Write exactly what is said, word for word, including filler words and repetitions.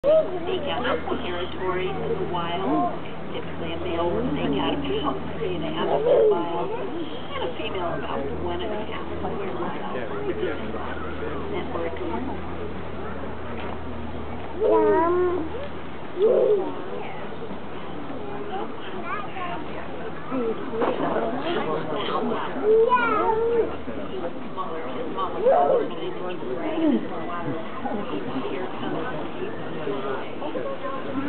Sneak out of the territory in the wild. Typically a male will sneak out about three and a half to four miles, and a female about one and a half to four miles. Network. Here comes